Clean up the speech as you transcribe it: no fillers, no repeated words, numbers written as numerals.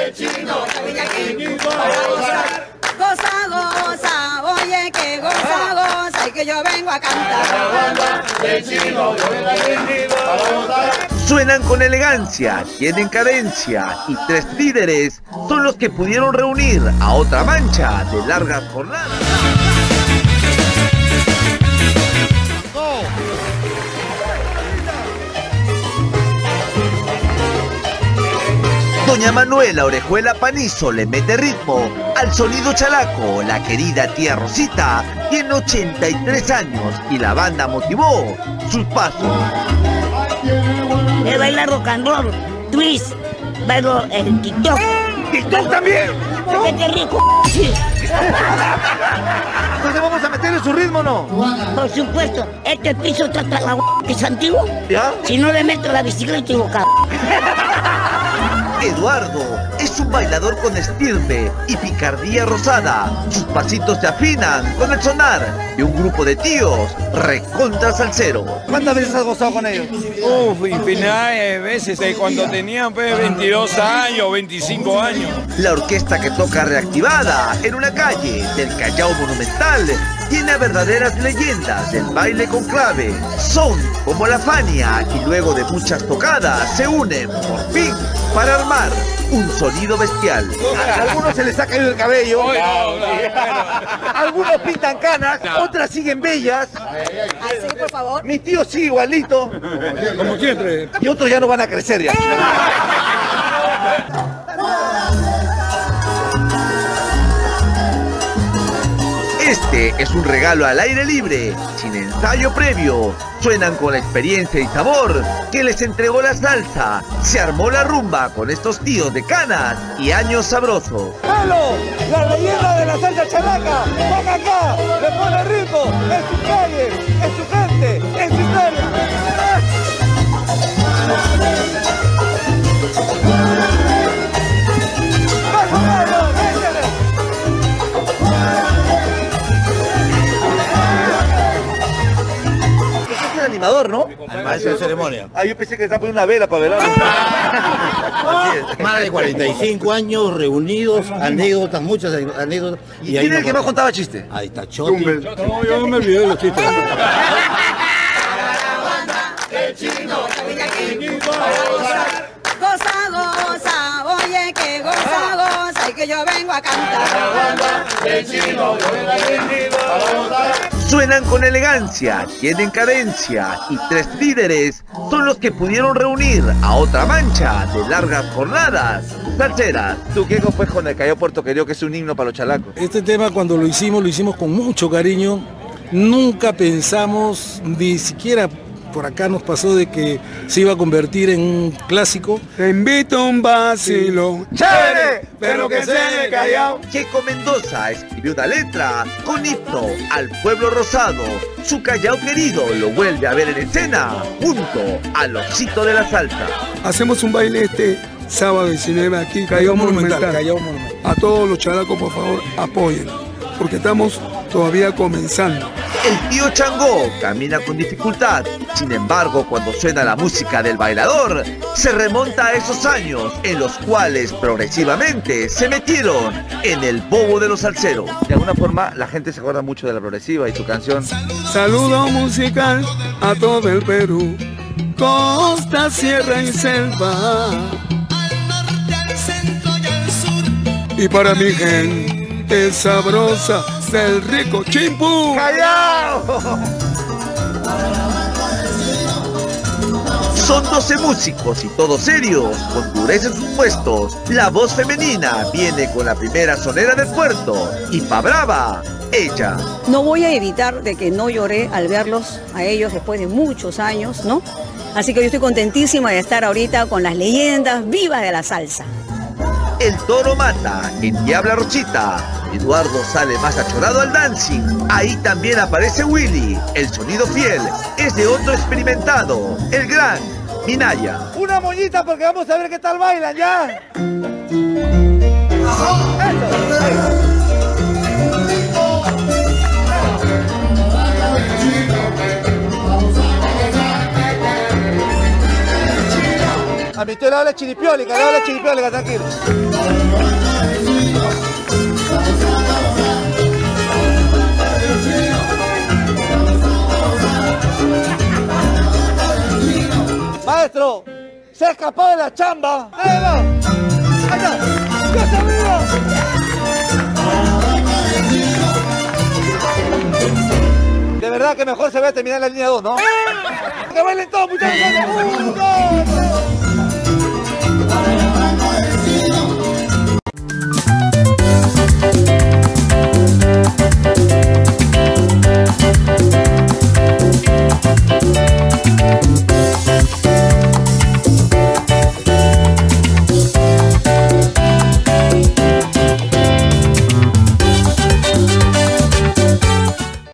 el chino, para gozar. Goza, goza, oye que goza, goza, y que yo vengo a cantar. Suenan con elegancia, tienen cadencia y tres líderes son los que pudieron reunir a otra mancha de largas jornadas. Doña Manuela Orejuela Panizo le mete ritmo al sonido chalaco. La querida tía Rosita tiene 83 años y la banda motivó sus pasos. He bailado rock and roll, twist, bailo en TikTok. ¿TikTok también? ¡Qué rico! Sí. Entonces vamos a meterle su ritmo, ¿no? Por supuesto, este piso está la que es antiguo. ¿Ya? Si no le meto la bicicleta equivocada. Eduardo es un bailador con estirpe y picardía rosada. Sus pasitos se afinan con el sonar de un grupo de tíos recontra salsero. ¿Cuántas veces has gozado con ellos? Infinidad de veces, cuando tenían 22 años, 25 años. La orquesta que toca reactivada en una calle del Callao Monumental tiene a verdaderas leyendas del baile con clave. Son como la Fania y luego de muchas tocadas se unen por fin para armar un sonido bestial. A algunos se les ha caído el cabello, algunos pintan canas, otras siguen bellas. Así, por favor. Mi tío sí, igualito. Como siempre. Y otros ya no van a crecer ya. Este es un regalo al aire libre, sin ensayo previo. Suenan con la experiencia y sabor que les entregó la salsa. Se armó la rumba con estos tíos de canas y años sabrosos. ¡Halo! ¡La leyenda de la salsa chalaca! ¡Ven acá! ¡Le pone ritmo! ¡En su calle! ¡En su gente! ¡En su historia! Animador, ¿no? Al maestro de ceremonia. Ah, yo pensé que estaba poniendo una vela para velar. Más de 45 años reunidos, anécdotas, muchas anécdotas. ¿Y quién es el que más contaba chiste? Ahí está Choti. No, yo no me olvidé de los chistes. Goza, goza, oye que goza, goza, y que yo vengo a cantar. Suenan con elegancia, tienen cadencia y tres líderes son los que pudieron reunir a otra mancha de largas jornadas salseras. ¿Tú qué pues con el Callao Puerto Querido, que es un himno para los chalacos? Este tema cuando lo hicimos con mucho cariño. Nunca pensamos, ni siquiera por acá nos pasó de que se iba a convertir en un clásico. Te invito a un vacilo, chévere, pero que sea en el Callao. Checo Mendoza escribió una letra con himno al pueblo rosado. Su Callao querido lo vuelve a ver en escena junto al osito de la salsa. Hacemos un baile este sábado 19 aquí, Callao Monumental. Callao Monumental. A todos los chalacos, por favor, apoyen, porque estamos todavía comenzando. El tío Changó camina con dificultad, sin embargo cuando suena la música del bailador, se remonta a esos años en los cuales progresivamente se metieron en el bobo de los salseros. De alguna forma la gente se acuerda mucho de la progresiva y su canción. Saludo musical a todo el Perú, costa, sierra y selva, y para mi gente sabrosa del rico Chimpú. ¡Callao! Son 12 músicos y todos serios, con dureza en sus puestos. La voz femenina viene con la primera sonera del puerto y pa' brava, ella. No voy a evitar de que no lloré al verlos a ellos después de muchos años, ¿no? Así que yo estoy contentísima de estar ahorita con las leyendas vivas de la salsa. El toro mata en Diabla Rosita. Eduardo sale más achorado al dancing. Ahí también aparece Willy. El sonido fiel es de otro experimentado, el gran Minaya. Una moñita porque vamos a ver qué tal bailan ya. A mi tío le habla chiripiólica, tranquilo. Maestro, se ha escapado de la chamba. ¡Ahí va! ¡Allá! ¡Ya está arriba! De verdad que mejor se ve terminar la línea 2, ¿no? ¡Que bailen todos, muchachos! ¡1, 2, 3!